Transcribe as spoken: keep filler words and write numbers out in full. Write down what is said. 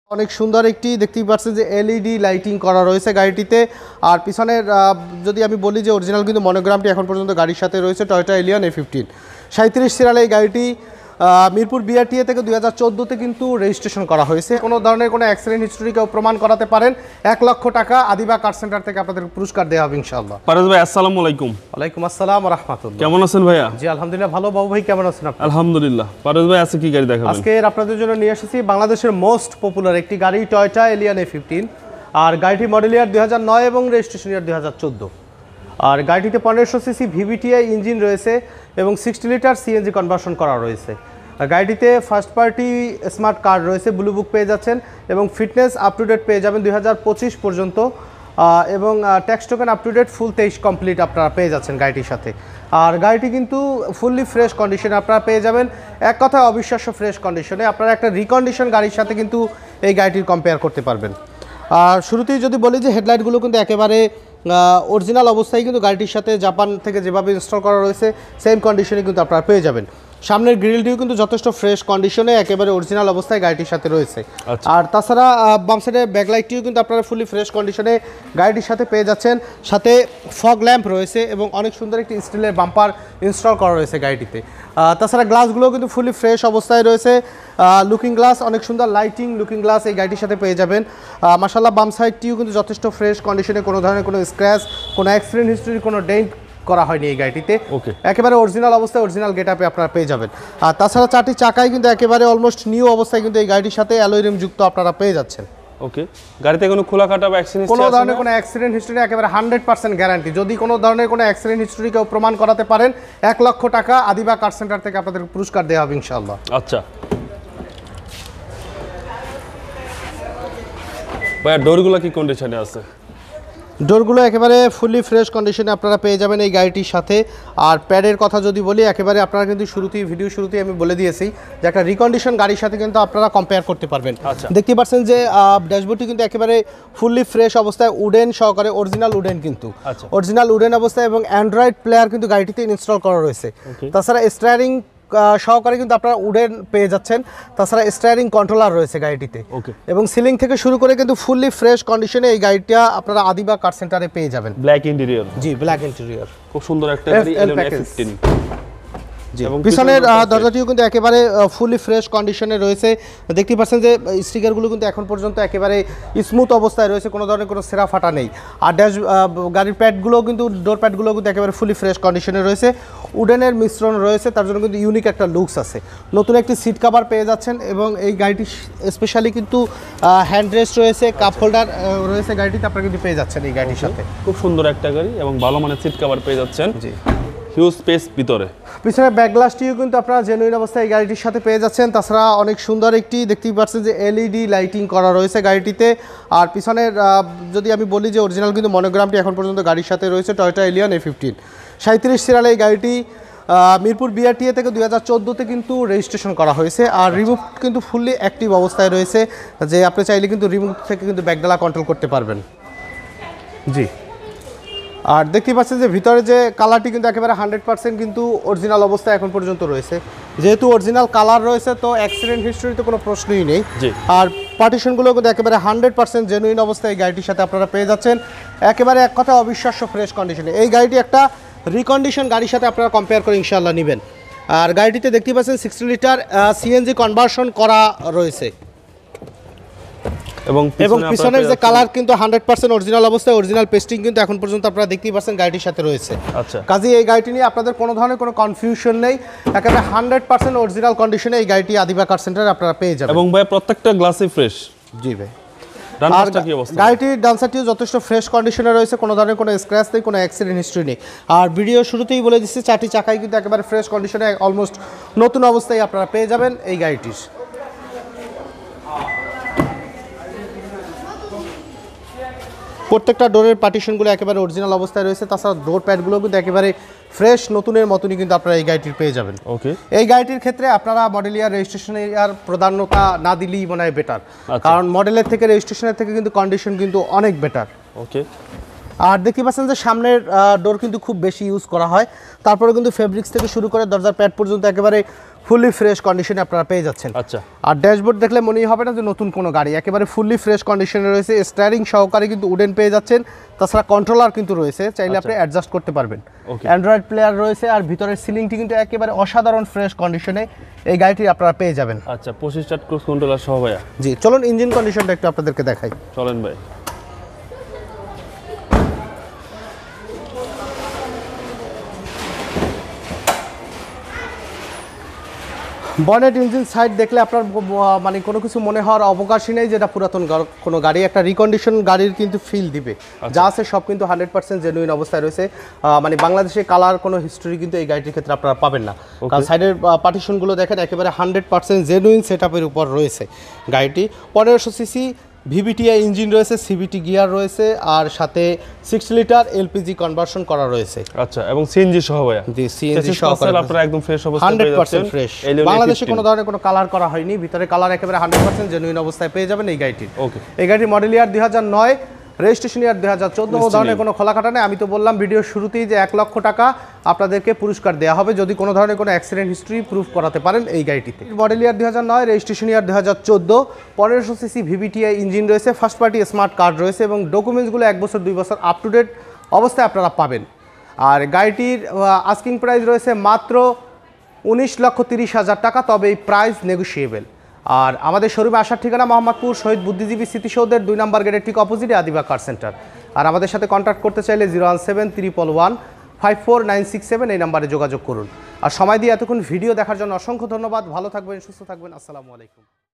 অনেক সুন্দর একটি দেখতেই পাচ্ছেন যে এলইডি লাইটিং করা রয়েছে গাড়িটিতে। আর পিছনের যদি আমি বলি যে অরিজিনাল কিন্তু মনোগ্রামটি এখন পর্যন্ত গাড়ির সাথে রয়েছে টয়োটা এলিয়ন এ ফিফটিন সাঁত্রিশ সিরিয়ালে এই গাড়িটি মিরপুর বিআরটিএ থেকে দুই হাজার চোদ্দোতে কিন্তু রেজিস্ট্রেশন করা হয়েছে। কোনো ধরনের কোনো অ্যাক্সিডেন্ট হিস্ট্রি কেউ প্রমাণ করাতে পারেন এক লক্ষ টাকা আদিবা কার সেন্টার থেকে আপনাদের পুরস্কার দেওয়া হবে ইনশাআল্লাহ। পারভেজ ভাই আসসালামু আলাইকুম। ওয়ালাইকুম আসসালাম ওয়া রাহমাতুল্লাহ। কেমন আছেন ভাইয়া? জি আলহামদুলিল্লাহ ভালো। বাবু ভাই কেমন আছেন আপনি? আলহামদুলিল্লাহ। পারভেজ ভাই আজকে কি গাড়ি দেখাবেন? আজকে আপনাদের জন্য নিয়ে এসেছি বাংলাদেশের মোস্ট পপুলার একটি গাড়ি টয়োটা এলিয়ন এ ফিফটিন। আর গাড়িটি মডেল ইয়ার দুই হাজার নয় এবং রেজিস্ট্রেশন ইয়ার দুই হাজার চোদ্দো। আর গাড়িটিতে পনেরোশো সিসি ভিভিটিআই ইঞ্জিন রয়েছে এবং সিক্সটি লিটার সিএনজি কনভার্সন করা রয়েছে। গাড়িটিতে ফার্স্ট পার্টি স্মার্ট কার্ড রয়েছে, ব্লু বুক পেয়ে যাচ্ছেন এবং ফিটনেস আপ টু ডেট পেয়ে যাবেন দুই হাজার পঁচিশ পর্যন্ত এবং tax token up to date full তেইশ কমপ্লিট আপনারা পেয়ে যাচ্ছেন গাড়িটির সাথে। আর গাড়িটি কিন্তু ফুললি ফ্রেশ কন্ডিশনে আপনারা পেয়ে যাবেন, এক কথায় অবিশ্বাস্য ফ্রেশ কন্ডিশনে। আপনারা একটা রিকন্ডিশন গাড়ির সাথে কিন্তু এই গাড়িটির কম্পেয়ার করতে পারবেন। আর শুরুতেই যদি বলি যে হেডলাইটগুলো কিন্তু একেবারে অরিজিনাল অবস্থায় কিন্তু গাড়িটির সাথে জাপান থেকে যেভাবে ইনস্টল করা রয়েছে সেম কন্ডিশনে কিন্তু আপনারা পেয়ে যাবেন। সামনের গ্রিলটিও কিন্তু যথেষ্ট ফ্রেশ কন্ডিশনে একেবারে অরিজিনাল অবস্থায় গাড়িটির সাথে রয়েছে। আর তাছাড়া বাম সাইডে ব্যাকলাইটটিও কিন্তু আপনারা ফুলি ফ্রেশ কন্ডিশনে গাড়িটির সাথে পেয়ে যাচ্ছেন। সাথে ফগ ল্যাম্প রয়েছে এবং অনেক সুন্দর একটি স্টিলের বাম্পার ইনস্টল করা রয়েছে গাড়িটিতে। তাছাড়া গ্লাসগুলোও কিন্তু ফুলি ফ্রেশ অবস্থায় রয়েছে, লুকিং গ্লাস অনেক সুন্দর লাইটিং লুকিং গ্লাস এই গাড়িটির সাথে পেয়ে যাবেন। মাশাআল্লাহ বাম সাইডটিও কিন্তু যথেষ্ট ফ্রেশ কন্ডিশনে, কোনো ধরনের কোনো স্ক্র্যাচ, কোনো অ্যাক্সিডেন্ট হিস্ট্রি, কোনো ডেন্ট করা হয়নি এই গাড়িটিতে। ওকে, একেবারে অরিজিনাল অবস্থায় অরিজিনাল গেটআপে আপনারা পেয়ে যাবেন। আর তাছাড়া চারটি চাকাই কিন্তু একেবারে অলমোস্ট নিউ অবস্থায় কিন্তু এই গাড়িটির সাথে অ্যালয় রিম যুক্ত আপনারা পেয়ে যাচ্ছেন। ওকে, গাড়িতে কোনো খোলা কাটা বা অ্যাক্সিডেন্ট কোনো ধরনের কোনো অ্যাক্সিডেন্ট হিস্ট্রি একেবারে হান্ড্রেড পার্সেন্ট গ্যারান্টি। যদি কোনো ধরনের কোনো অ্যাক্সিডেন্ট হিস্ট্রি কেউ প্রমাণ করাতে পারেন এক লক্ষ টাকা আদিবা কার সেন্টার থেকে আপনাদের পুরস্কার দেওয়া হবে ইনশাআল্লাহ। আচ্ছা ভাই, ডোরগুলো কি কন্ডিশনে আছে? ডোরগুলো একেবারে ফুলি ফ্রেশ কন্ডিশনে আপনারা পেয়ে যাবেন এই গাড়িটির সাথে। আর প্যাডের কথা যদি বলি, একেবারে আপনারা কিন্তু শুরুতেই ভিডিও শুরুতেই আমি বলে দিয়েছি যে একটা রিকন্ডিশন গাড়ির সাথে কিন্তু আপনারা কম্পেয়ার করতে পারবেন। দেখতে পাচ্ছেন যে ড্যাশবোর্ডটি কিন্তু একেবারে ফুলি ফ্রেশ অবস্থায় উডেন সহকারে, অরিজিনাল উডেন কিন্তু অরিজিনাল উডেন অবস্থায় এবং অ্যান্ড্রয়েড প্লেয়ার কিন্তু গাড়িটিতে ইনস্টল করা রয়েছে। তাছাড়া স্টিয়ারিং সহকারে কিন্তু আপনারা উডেন পেয়ে যাচ্ছেন। তাছাড়া স্টিয়ারিং কন্ট্রোলার রয়েছে গাড়িটিতে এবং সিলিং থেকে শুরু করে কিন্তু ফুললি ফ্রেশ কন্ডিশনে এই গাড়িটা আপনারা আদিবা কার সেন্টারে পেয়ে যাবেন। Black interior. জি, ব্ল্যাক ইন্টেরিয়র, খুব সুন্দর একটা গাড়ি এলিয়ন এ ফিফটিন। এবং পিছনের দরজাটিও কিন্তু একেবারে ফুলি ফ্রেশ কন্ডিশনে রয়েছে। দেখতে পাচ্ছেন যে স্টিকারগুলো কিন্তু এখন পর্যন্ত একেবারে স্মুথ অবস্থায় রয়েছে, কোনো ধরনের কোনো সেরা ফাটা নেই। আর ড্যাশ গাড়ির প্যাডগুলো কিন্তু ডোর প্যাডগুলো কিন্তু একেবারে ফুলি ফ্রেশ কন্ডিশনে রয়েছে, উডেনের মিশ্রণ রয়েছে, তার জন্য কিন্তু ইউনিক একটা লুকস আছে। নতুন একটি সিট কভার পেয়ে যাচ্ছেন এবং এই গাড়িটি স্পেশালি কিন্তু হ্যান্ড রেস্ট রয়েছে, কাপ হোল্ডার রয়েছে গাড়িটিতে আপনারা কিন্তু পেয়ে যাচ্ছেন এই গাড়িটির সাথে। খুব সুন্দর একটা গাড়ি এবং ভালো মানের সিট কভার পেয়ে যাচ্ছেন। জি, হিউজ স্পেস ভিতরে। পিছনে ব্যাক গ্লাসটিও কিন্তু আপনারা জেনুইন অবস্থায় এই গাড়িটির সাথে পেয়ে যাচ্ছেন। তাছাড়া অনেক সুন্দর একটি দেখতেই পাচ্ছেন যে এলইডি লাইটিং করা রয়েছে গাড়িটিতে। আর পিছনের যদি আমি বলি যে অরিজিনাল কিন্তু মনোগ্রামটি এখন পর্যন্ত গাড়ির সাথে রয়েছে টয়োটা এলিয়ন এ ফিফটিন সাঁত্রিশ সিরিয়ালে এই গাড়িটি মিরপুর বিআরটিএ থেকে দুই হাজার চোদ্দোতে কিন্তু রেজিস্ট্রেশন করা হয়েছে। আর রিমোট কিন্তু ফুললি অ্যাক্টিভ অবস্থায় রয়েছে, যে আপনি চাইলে কিন্তু রিমোট থেকে কিন্তু ব্যাকডালা কন্ট্রোল করতে পারবেন। জি, আর দেখতে পাচ্ছেন যে ভিতরে যে কালারটি কিন্তু একেবারে হান্ড্রেড পার্সেন্ট কিন্তু অরিজিনাল অবস্থায় এখন পর্যন্ত রয়েছে। যেহেতু অরিজিনাল কালার রয়েছে তো অ্যাক্সিডেন্ট হিস্ট্রিতে কোনো প্রশ্নই নেই। আর পার্টিশনগুলো কিন্তু একেবারে হান্ড্রেড পার্সেন্ট জেনুইন অবস্থায় এই গাড়িটির সাথে আপনারা পেয়ে যাচ্ছেন, একেবারে এক কথা অবিশ্বাস্য ফ্রেশ কন্ডিশনে। এই গাড়িটি একটা রিকন্ডিশন গাড়ির সাথে আপনারা কম্পেয়ার করে ইনশাআল্লাহ নেবেন। আর গাড়িটিতে দেখতে পাচ্ছেন সিক্সটি লিটার সিএনজি কনভার্সন করা রয়েছে এবং পিছনের যে কালার কিন্তু হান্ড্রেড পার্সেন্ট অরিজিনাল অবস্থায়, অরিজিনাল পেস্টিং কিন্তু এখন পর্যন্ত আপনারা দেখতেই পাচ্ছেন গাড়িটির সাথে রয়েছে। আচ্ছা, কাজে এই গাড়িটি নিয়ে আপনাদের কোনো ধরনের কোনো কনফিউশন নেই, একেবারে হান্ড্রেড পার্সেন্ট অরিজিনাল কন্ডিশনে এই গাড়িটি আদিবা কার সেন্টারে আপনারা পেয়ে যাবেন। এবং ভাই প্রত্যেকটা গ্লাসই ফ্রেশ। জি ভাই, আর গাড়িটির ডান্সারটিও যথেষ্ট ফ্রেশ কন্ডিশনে রয়েছে, কোনো ধরনের কোনো স্ক্র্যাচ নেই, কোনো অ্যাক্সিডেন্ট হিস্ট্রি নেই। আর ভিডিও শুরুতেই বলে দিচ্ছি চারটি চাকাই কিন্তু একেবারে ফ্রেশ কন্ডিশনে অলমোস্ট নতুন অবস্থায় আপনারা পেয়ে যাবেন এই গাড়িটির। প্রত্যেকটা ডোরের পার্টিশনগুলো একেবারে অরিজিনাল অবস্থায় রয়েছে। তাছাড়া ডোর প্যাডগুলো কিন্তু একেবারে ফ্রেশ নতুনের মতনই কিন্তু আপনারা এই গাড়িটির পেয়ে যাবেন। ওকে, এই গাড়িটির ক্ষেত্রে আপনারা মডেল ইয়ার রেজিস্ট্রেশন ইয়ার প্রাধান্যতা না দিলেই মনে হয় বেটার, কারণ মডেলের থেকে রেজিস্ট্রেশনের থেকে কিন্তু কন্ডিশন কিন্তু অনেক বেটার। ওকে, আর দেখতে পাচ্ছেন যে সামনের ডোর কিন্তু খুব বেশি ইউজ করা হয়, তারপরে কিন্তু ফেব্রিক্স থেকে শুরু করে দরজার প্যাড পর্যন্ত একেবারে ফুললি ফ্রেশ কন্ডিশনে আপনারা পেয়ে যাচ্ছেন। আচ্ছা, আর ড্যাশবোর্ড দেখলে মনেই হবে না যে নতুন কোনো গাড়ি, একেবারে ফুললি ফ্রেশ কন্ডিশনে রয়েছে। স্টিয়ারিং সহকারে কিন্তু উডেন পেয়ে যাচ্ছেন, তাছাড়া কন্ট্রোলার কিন্তু রয়েছে, চাইলে আপনি অ্যাডজাস্ট করতে পারবেন। অ্যান্ড্রয়েড প্লেয়ার রয়েছে, আর ভিতরের সিলিংটি কিন্তু একেবারে অসাধারণ ফ্রেশ কন্ডিশনে এই গাড়িটি আপনারা পেয়ে যাবেন। আচ্ছা, পঁচিশ স্টার্ট ক্রুজ কন্ট্রোলার সহ ভাইয়া। জি, চলুন ইঞ্জিন কন্ডিশনটা একটু আপনাদেরকে দেখাই। চলেন ভাই। বনেট ইঞ্জিন সাইড দেখলে আপনার মানে কোনো কিছু মনে হওয়ার অবকাশই নেই যেটা পুরাতন কোনো গাড়ি, একটা রিকন্ডিশন গাড়ির কিন্তু ফিল দিবে। যা আছে সব কিন্তু হান্ড্রেড পার্সেন্ট জেনুইন অবস্থায় রয়েছে। মানে বাংলাদেশে কালার কোনো হিস্টোরি কিন্তু এই গাড়িটির ক্ষেত্রে আপনারা পাবেন না, কারণ সাইডের পার্টিশনগুলো দেখেন একেবারে হান্ড্রেড পার্সেন্ট জেনুইন সেট আপের উপর রয়েছে গাড়িটি। পনেরোশো সিসি ভিভিটিআই ইঞ্জিন রয়েছে, সিভিটি গিয়ার রয়েছে, আর সাথে সিক্স লিটার এলপিজি কনভার্সন করা রয়েছে। আচ্ছা, এবং সিএনজি সহ ভাইয়া। জি, সিএনজি সহ আপনারা একদম ফ্রেশ অবস্থায় হান্ড্রেড পার্সেন্ট ফ্রেশ। বাংলাদেশে কোনো ধরনের কোনো কালার করা হয়নি, ভিতরে কালার একেবারে হান্ড্রেড পার্সেন্ট জেনুইন অবস্থায় পেয়ে যাবেন এই গাড়িটির। ওকে, এই গাড়ির মডেল ইয়ার দুই হাজার নয়, রেজিস্ট্রেশন ইয়ার দুই হাজার চোদ্দো। ধরনের কোনো খোলাকাটা নেই। আমি তো বললাম ভিডিওর শুরুতেই যে এক লক্ষ টাকা আপনাদেরকে পুরস্কার দেওয়া হবে যদি কোনো ধরনের কোনো অ্যাক্সিডেন্ট হিস্ট্রি প্রুফ করাতে পারেন এই গাড়িটিতে। মডেল ইয়ার দুই হাজার নয়, রেজিস্ট্রেশন ইয়ার দুই হাজার চোদ্দো, পনেরোশো সিসি ভিভিটিআই ইঞ্জিন রয়েছে, ফার্স্ট পার্টি স্মার্ট কার্ড রয়েছে, এবং ডকুমেন্টসগুলো এক বছর দুই বছর আপ টু ডেট অবস্থায় আপনারা পাবেন। আর গাড়িটির আস্কিং প্রাইস রয়েছে মাত্র উনিশ লক্ষ তিরিশ হাজার টাকা, তবে এই প্রাইস নেগোশিয়েবল। আর আমাদের শোরুমে আসার ঠিকানা মোহাম্মদপুর শহীদ বুদ্ধিজীবী স্মৃতিসৌধের দুই নম্বর গেটের ঠিক অপোজিটে আদিবা কার সেন্টার। আর আমাদের সাথে কন্ট্যাক্ট করতে চাইলে zero one seven triple one five four nine six seven এই নাম্বারে যোগাযোগ করুন। আর সময় দিয়ে এতক্ষণ ভিডিও দেখার জন্য অসংখ্য ধন্যবাদ। ভালো থাকবেন, সুস্থ থাকবেন। আসসালামু আলাইকুম।